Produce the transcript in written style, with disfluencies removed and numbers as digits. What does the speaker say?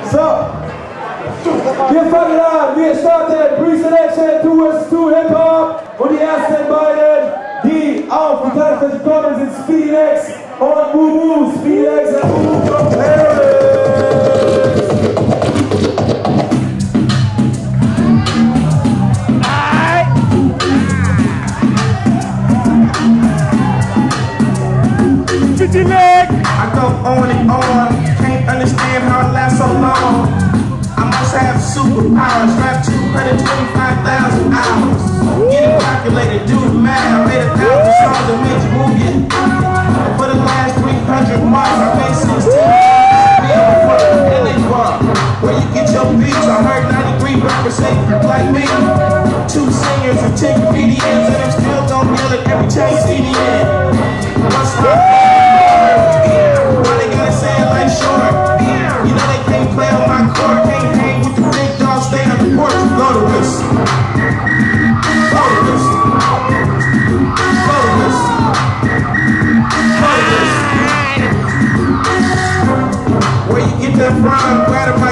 So, wir fangen an, wir starten Pre-Selection to Hip Hop und die ersten beiden, die auf die Tanzfläche kommen, sind Speedy Legs und Mumu. Speedy Legs und Mumu from Paris. I go on and on, can't understand how it lasts so long. I must have superpowers, rap 225,000 hours. Get it calculated, do the math. I made 1,000 songs that made you move it. For the last 300 months, I made 16 and they bar. Where you get your beats, I heard 93 rappers say like me. 2 singers and 10 comedians, and I'm still gonna yell it every time you see the end. What's my you know they can't play on my court, can't hang with the big dogs, stay on the porch, go to this. Go to this. Go to this. Go to this. Where you get that from? Grab